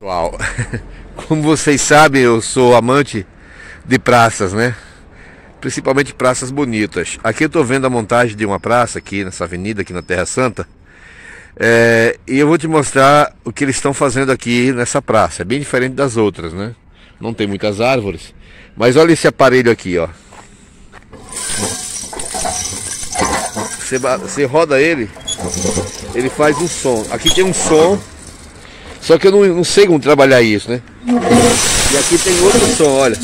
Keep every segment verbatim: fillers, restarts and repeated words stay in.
Pessoal, como vocês sabem, eu sou amante de praças, né? Principalmente praças bonitas. Aqui eu tô vendo a montagem de uma praça aqui nessa avenida, aqui na Terra Santa. É, e eu vou te mostrar o que eles estão fazendo aqui nessa praça. É bem diferente das outras, né? Não tem muitas árvores. Mas olha esse aparelho aqui, ó. Você, você roda ele, ele faz um som. Aqui tem um som. Só que eu não, não sei como trabalhar isso, né? E aqui tem outro som, olha.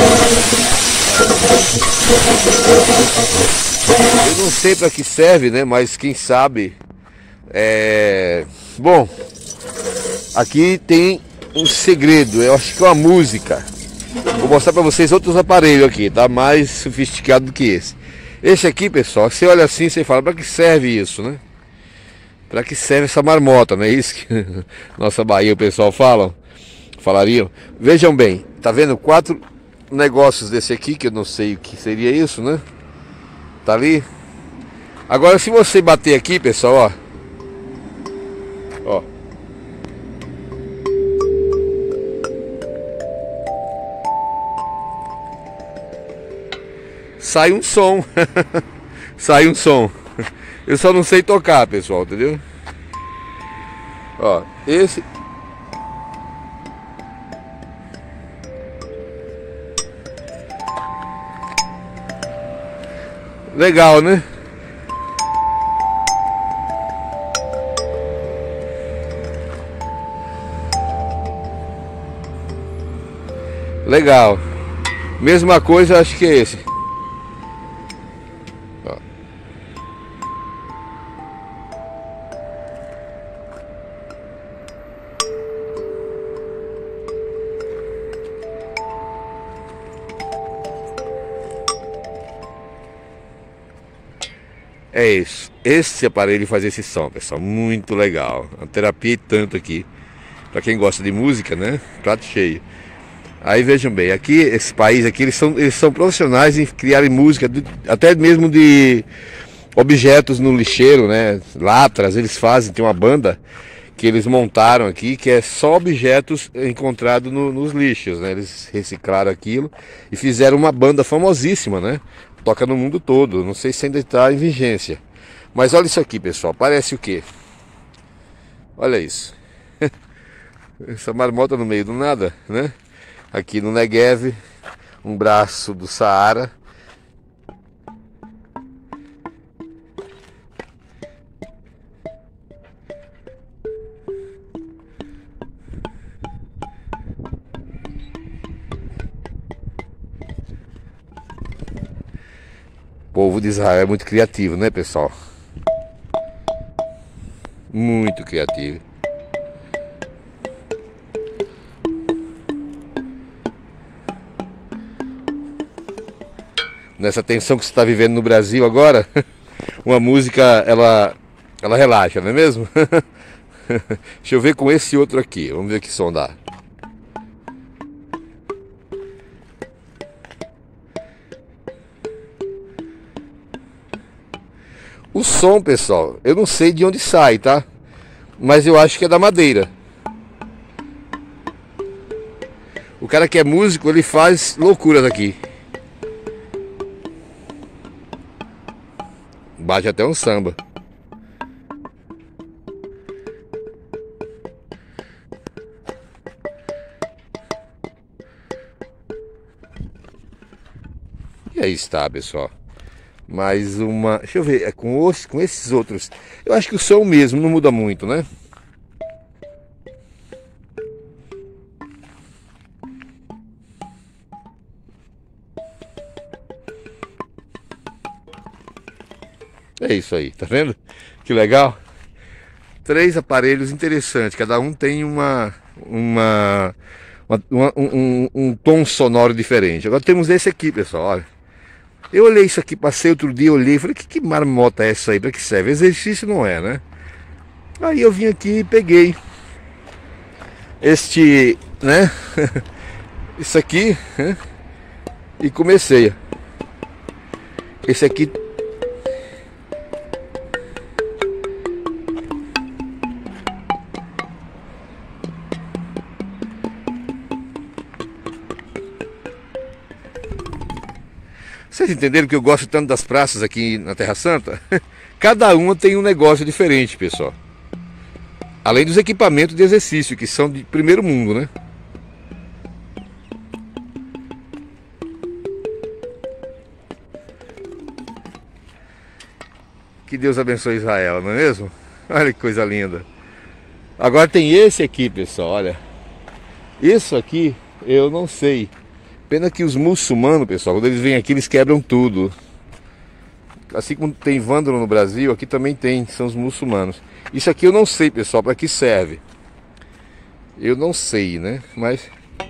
Eu não sei para que serve, né? Mas quem sabe. É... Bom, aqui tem um segredo. Eu acho que é uma música. Vou mostrar para vocês outros aparelhos aqui, tá? Mais sofisticado do que esse. Esse aqui, pessoal, você olha assim, você fala, para que serve isso, né? Para que serve essa marmota, não é isso que nossa Bahia o pessoal fala? Falariam. Vejam bem, tá vendo quatro negócios desse aqui, que eu não sei o que seria isso, né? Tá ali. Agora se você bater aqui, pessoal, ó. Ó. Sai um som. Sai um som. Eu só não sei tocar, pessoal, entendeu? Ó, esse... Legal, né? Legal. Mesma coisa, acho que é esse. É isso. Esse aparelho faz esse som, pessoal. Muito legal. Uma terapia e tanto aqui. Pra quem gosta de música, né? Prato cheio. Aí vejam bem, aqui, esse país aqui, eles são, eles são profissionais em criarem música, até mesmo de objetos no lixeiro, né? Latras, eles fazem, tem uma banda que eles montaram aqui, que é só objetos encontrados no, nos lixos, né? Eles reciclaram aquilo e fizeram uma banda famosíssima, né? Toca no mundo todo, não sei se ainda está em vigência. Mas olha isso aqui, pessoal, parece o quê? Olha isso. Essa marmota no meio do nada, né? Aqui no Negev, um braço do Saara. O povo de Israel é muito criativo, né, pessoal? Muito criativo. Nessa tensão que você está vivendo no Brasil agora, uma música, ela, ela relaxa, não é mesmo? Deixa eu ver com esse outro aqui, vamos ver que som dá. O som, pessoal, eu não sei de onde sai, tá? Mas eu acho que é da madeira. O cara que é músico, ele faz loucuras aqui. Bate até um samba. E aí está, pessoal. Mais uma... Deixa eu ver, é com, os, com esses outros. Eu acho que o som mesmo não muda muito, né? É isso aí, tá vendo? Que legal. Três aparelhos interessantes, cada um tem uma, uma, uma, uma um, um tom sonoro diferente. Agora temos esse aqui, pessoal, olha. Eu olhei isso aqui, passei outro dia, olhei, falei, que, que marmota é essa aí, pra que serve? Exercício não é, né? Aí eu vim aqui e peguei este, né? Isso aqui, né? E comecei. Esse aqui Vocês entenderam que eu gosto tanto das praças aqui na Terra Santa? Cada uma tem um negócio diferente, pessoal. Além dos equipamentos de exercício, que são de primeiro mundo, né? Que Deus abençoe Israel, não é mesmo? Olha que coisa linda. Agora tem esse aqui, pessoal, olha. Isso aqui, eu não sei. Pena que os muçulmanos, pessoal, quando eles vêm aqui, eles quebram tudo. Assim como tem vândalo no Brasil, aqui também tem, são os muçulmanos. Isso aqui eu não sei, pessoal, para que serve. Eu não sei, né? Mas...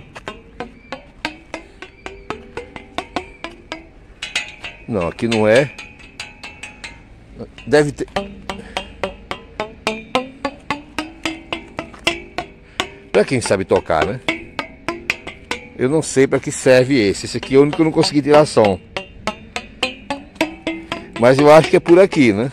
não, aqui não é. Deve ter... para quem sabe tocar, né? Eu não sei para que serve esse. Esse aqui é o único que eu não consegui tirar som. Mas eu acho que é por aqui, né?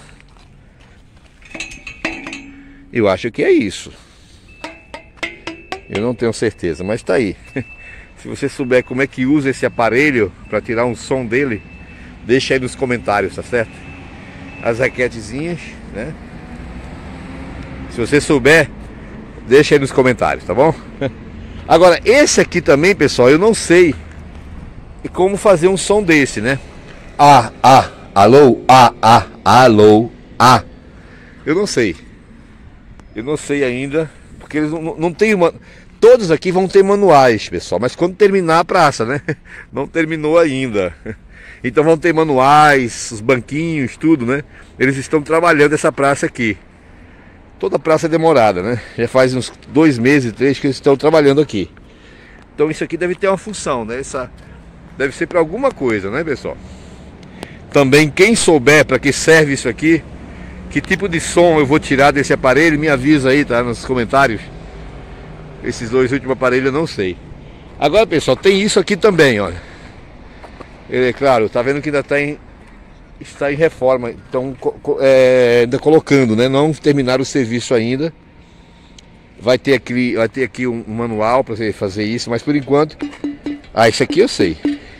Eu acho que é isso. Eu não tenho certeza, mas tá aí. Se você souber como é que usa esse aparelho para tirar um som dele, deixa aí nos comentários, tá certo? As raquetezinhas, né? Se você souber, deixa aí nos comentários, tá bom? Agora, esse aqui também, pessoal, eu não sei como fazer um som desse, né? Ah, ah, alô, ah, ah, alô, ah. Eu não sei. Eu não sei ainda, porque eles não, não tem uma... Todos aqui vão ter manuais, pessoal, mas quando terminar a praça, né? Não terminou ainda. Então vão ter manuais, os banquinhos, tudo, né? Eles estão trabalhando essa praça aqui. Toda praça é demorada, né? Já faz uns dois meses, três que eles estão trabalhando aqui. Então isso aqui deve ter uma função, né? Essa deve ser para alguma coisa, né, pessoal? Também quem souber para que serve isso aqui, que tipo de som eu vou tirar desse aparelho, me avisa aí, tá? Nos comentários. Esses dois últimos aparelhos eu não sei. Agora, pessoal, tem isso aqui também, olha. Ele, é claro, tá vendo que ainda está em, está em reforma, então é, ainda colocando, né? Não terminaram o serviço ainda. Vai ter aqui, vai ter aqui um, um manual para você fazer isso, mas por enquanto... Ah, isso aqui eu sei.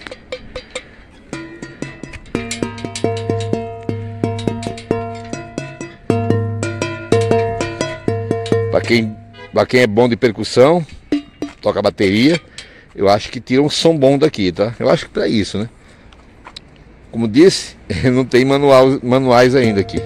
Para quem, para quem é bom de percussão, toca bateria, eu acho que tira um som bom daqui, tá? Eu acho que para isso, né? Como disse, não tem manual, manuais ainda aqui.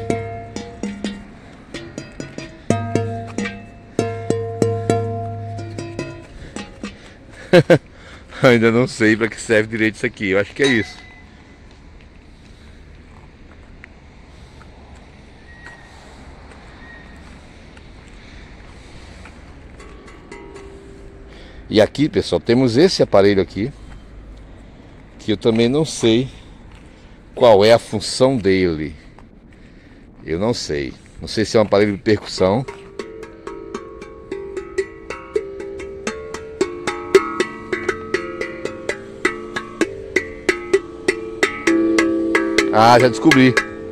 Ainda não sei para que serve direito isso aqui. Eu acho que é isso. E aqui, pessoal, temos esse aparelho aqui, que eu também não sei qual é a função dele. Eu não sei. Não sei se é um aparelho de percussão. Ah, já descobri.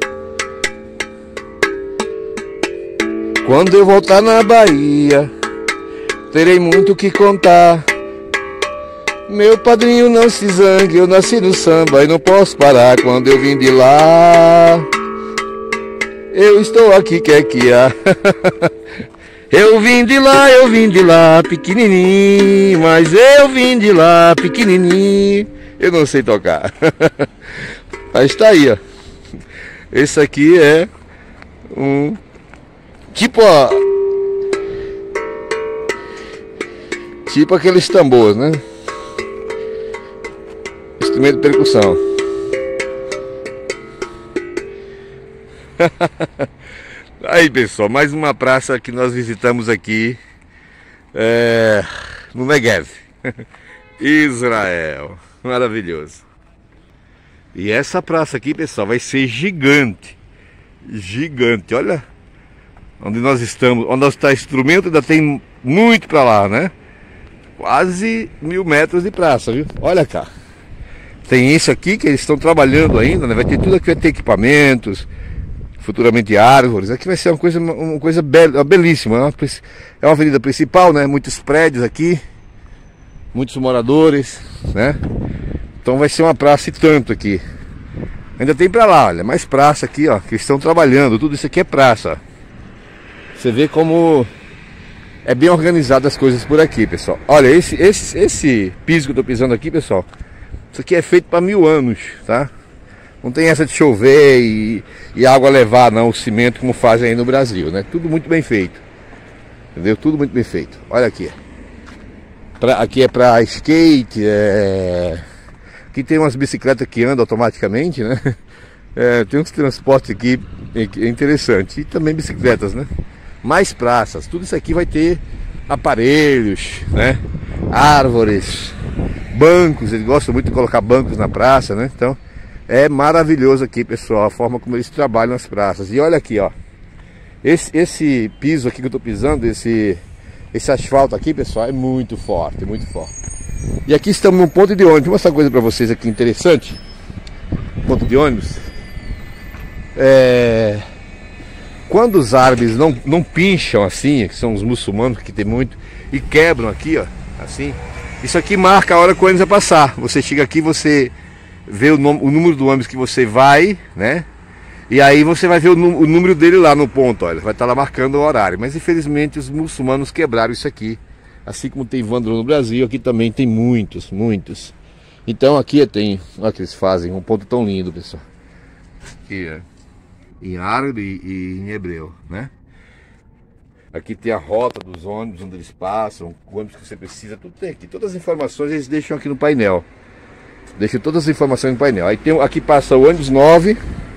Quando eu voltar na Bahia, terei muito o que contar. Meu padrinho, não se zangue, eu nasci no samba e não posso parar. Quando eu vim de lá, eu estou aqui, quer que há. Eu vim de lá, eu vim de lá, pequenininho, mas eu vim de lá, pequenininho. Eu não sei tocar. Mas está aí, ó. Esse aqui é um tipo, ó, tipo aqueles tambores, né? Instrumento de percussão. Aí, pessoal, mais uma praça que nós visitamos aqui, é, no Negev. Israel. Maravilhoso. E essa praça aqui, pessoal, vai ser gigante. Gigante, olha onde nós estamos. Onde está o instrumento, ainda tem muito para lá, né? Quase mil metros de praça, viu? Olha cá. Tem esse aqui que eles estão trabalhando ainda, né? Vai ter tudo aqui, vai ter equipamentos, futuramente árvores. Aqui vai ser uma coisa, uma coisa bela, belíssima. É uma, é uma avenida principal, né? Muitos prédios aqui, muitos moradores, né? Então vai ser uma praça e tanto aqui. Ainda tem pra lá, olha, mais praça aqui, ó, que estão trabalhando. Tudo isso aqui é praça. Você vê como é bem organizado as coisas por aqui, pessoal. Olha, esse, esse, esse piso que eu tô pisando aqui, pessoal, isso aqui é feito para mil anos, tá? Não tem essa de chover e, e água levar, não, o cimento como fazem aí no Brasil, né? Tudo muito bem feito. Entendeu? Tudo muito bem feito. Olha aqui. Pra, aqui é para skate, é... aqui tem umas bicicletas que andam automaticamente, né? É, tem uns transportes aqui é interessante. E também bicicletas, né? Mais praças. Tudo isso aqui vai ter aparelhos, né? Árvores, bancos. Eles gostam muito de colocar bancos na praça, né? Então é maravilhoso aqui, pessoal, a forma como eles trabalham nas praças. E olha aqui, ó. Esse, esse piso aqui que eu tô pisando, esse, esse asfalto aqui, pessoal, é muito forte, muito forte. E aqui estamos num ponto de ônibus. Vou mostrar uma coisa pra vocês aqui interessante. Ponto de ônibus. É... Quando os árabes não, não pincham assim, que são os muçulmanos que tem muito, e quebram aqui, ó, assim, isso aqui marca a hora que o ônibus vai passar. Você chega aqui, você vê o, o número do ônibus que você vai, né? E aí você vai ver o, o número dele lá no ponto, olha, vai estar lá marcando o horário. Mas infelizmente os muçulmanos quebraram isso aqui. Assim como tem vândalo no Brasil, aqui também tem muitos, muitos. Então aqui tem, olha que eles fazem, um ponto tão lindo, pessoal. Aqui, é, em árabe e em hebreu, né? Aqui tem a rota dos ônibus, onde eles passam, o ônibus que você precisa, tudo tem aqui. Todas as informações eles deixam aqui no painel. Deixam todas as informações no painel. Aí tem, aqui passa o ônibus nove,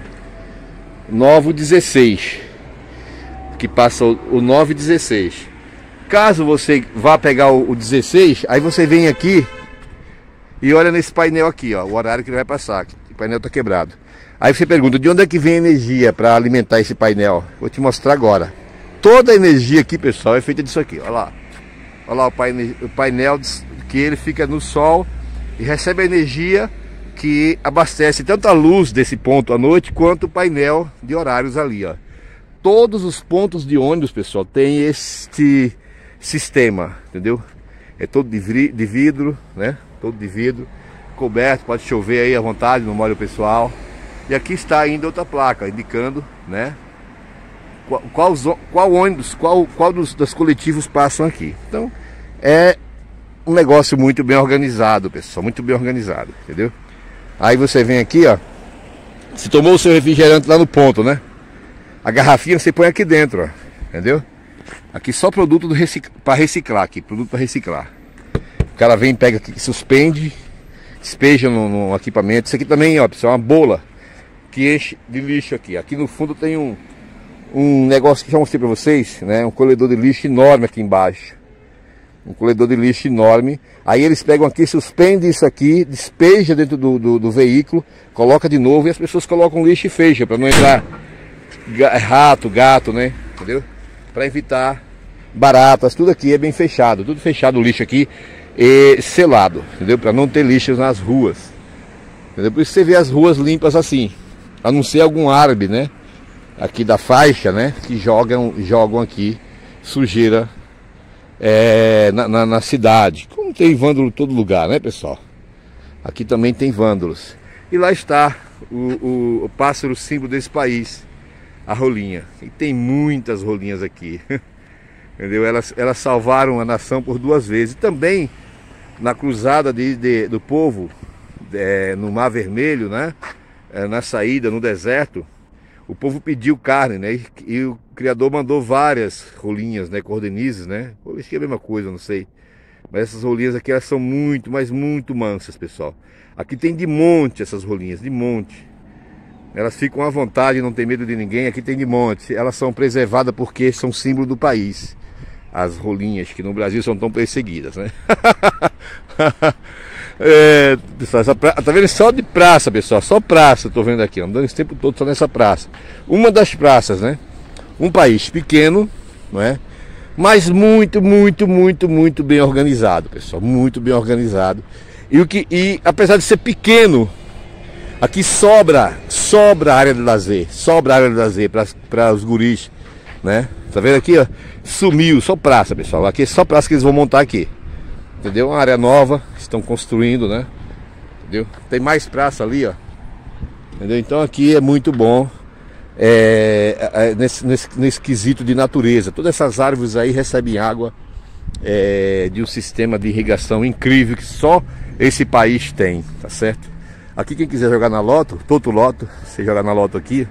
nove dezesseis. Aqui passa o, o nove dezesseis. Caso você vá pegar o, o dezesseis, aí você vem aqui e olha nesse painel aqui, ó, o horário que ele vai passar. O painel está quebrado. Aí você pergunta, de onde é que vem a energia para alimentar esse painel? Vou te mostrar agora. Toda a energia aqui, pessoal, é feita disso aqui, olha lá. Olha lá o painel, o painel que ele fica no sol e recebe a energia que abastece tanto a luz desse ponto à noite, quanto o painel de horários ali, ó. Todos os pontos de ônibus, pessoal, tem este sistema, entendeu? É todo de vidro, né? Todo de vidro, coberto, pode chover aí à vontade, não molha o pessoal. E aqui está ainda outra placa indicando, né? Qual, qual, qual ônibus, qual, qual dos, dos coletivos passam aqui. Então é um negócio muito bem organizado, pessoal, muito bem organizado, entendeu? Aí você vem aqui, ó. Você tomou o seu refrigerante lá no ponto, né? A garrafinha você põe aqui dentro, ó, entendeu? Aqui só produto recic... para reciclar, aqui, produto para reciclar. O cara vem, pega aqui, suspende, despeja no, no equipamento. Isso aqui também, ó, pessoal, é uma bola que enche de lixo aqui. Aqui no fundo tem um, um negócio que já mostrei para vocês, né? Um colhedor de lixo enorme aqui embaixo. Um colhedor de lixo enorme. Aí eles pegam aqui, suspendem isso aqui, despeja dentro do, do, do veículo, coloca de novo e as pessoas colocam lixo e fecha para não entrar rato, gato, né? Entendeu? Para evitar baratas, tudo aqui é bem fechado, tudo fechado o lixo aqui e selado, entendeu? Para não ter lixos nas ruas, entendeu? Por isso você vê as ruas limpas assim, a não ser algum árabe, né? Aqui da faixa, né? Que jogam, jogam aqui sujeira é, na, na, na cidade. Como tem vândalo em todo lugar, né, pessoal? Aqui também tem vândalos. E lá está o, o, o pássaro símbolo desse país, a rolinha. E tem muitas rolinhas aqui. Entendeu? Elas, elas salvaram a nação por duas vezes. E também na cruzada de, de, do povo é, no Mar Vermelho, né? É, na saída, no deserto, o povo pediu carne, né? E, e o Criador mandou várias rolinhas, né? Cordenizes, né? Acho que é a mesma coisa, não sei. Mas essas rolinhas aqui, elas são muito, mas muito mansas, pessoal. Aqui tem de monte essas rolinhas, de monte. Elas ficam à vontade, não tem medo de ninguém. Aqui tem de monte. Elas são preservadas porque são símbolo do país. As rolinhas, que no Brasil são tão perseguidas, né? É, pessoal, essa pra... tá vendo? Só de praça, pessoal. Só praça, tô vendo aqui. Andando esse tempo todo só nessa praça. Uma das praças, né? Um país pequeno, não é? Mas muito, muito, muito, muito bem organizado, pessoal. Muito bem organizado. E, o que... e apesar de ser pequeno, aqui sobra, sobra área de lazer. Sobra área de lazer para os guris, né? Tá vendo aqui, ó? Sumiu, só praça, pessoal. Aqui é só praça que eles vão montar aqui. Entendeu? Uma área nova, estão construindo, né? Entendeu? Tem mais praça ali, ó. Entendeu? Então aqui é muito bom é, é, nesse, nesse, nesse quesito de natureza. Todas essas árvores aí recebem água é, de um sistema de irrigação incrível que só esse país tem, tá certo? Aqui quem quiser jogar na loto, Toto Loto, você jogar na loto aqui,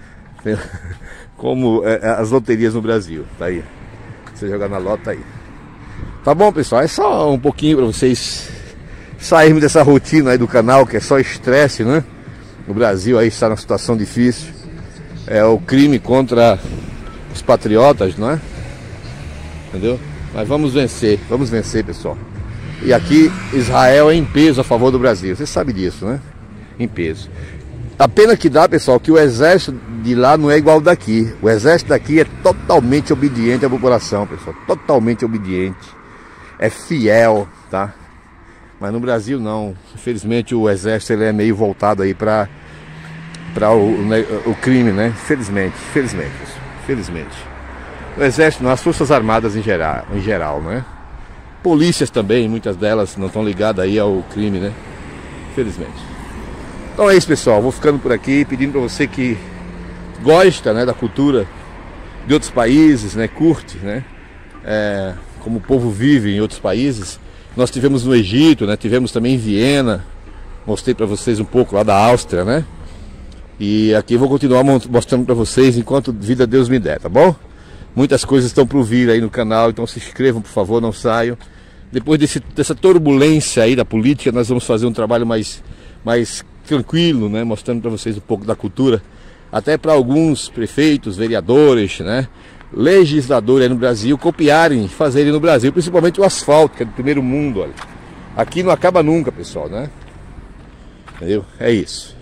como é, as loterias no Brasil, tá aí. Você jogar na loto, tá aí. Tá bom, pessoal, é só um pouquinho para vocês sairmos dessa rotina aí do canal, que é só estresse, né? O Brasil aí está numa situação difícil. É o crime contra os patriotas, não é? Entendeu? Mas vamos vencer, vamos vencer, pessoal. E aqui Israel é em peso a favor do Brasil. Você sabe disso, né? Em peso. A pena que dá, pessoal, que o exército de lá não é igual ao daqui. O exército daqui é totalmente obediente à população, pessoal. Totalmente obediente. É fiel, tá? Mas no Brasil não. Infelizmente o exército ele é meio voltado aí para para o, o, o crime, né? Infelizmente, infelizmente, infelizmente. O exército, não, as forças armadas em geral, em geral, né? Polícias também, muitas delas não estão ligadas aí ao crime, né? Infelizmente. Então é isso, pessoal. Vou ficando por aqui, pedindo para você que gosta, né, da cultura de outros países, né? Curte, né? É, como o povo vive em outros países. Nós tivemos no Egito, né? Tivemos também em Viena. Mostrei para vocês um pouco lá da Áustria, né? E aqui eu vou continuar mostrando para vocês enquanto vida Deus me der, tá bom? Muitas coisas estão por vir aí no canal, então se inscrevam, por favor, não saiam. Depois desse, dessa turbulência aí da política, nós vamos fazer um trabalho mais, mais tranquilo, né? Mostrando para vocês um pouco da cultura. Até para alguns prefeitos, vereadores, né? Legisladores aí no Brasil copiarem, fazerem no Brasil, principalmente o asfalto, que é do primeiro mundo, olha. Aqui não acaba nunca, pessoal, né? Entendeu? É isso.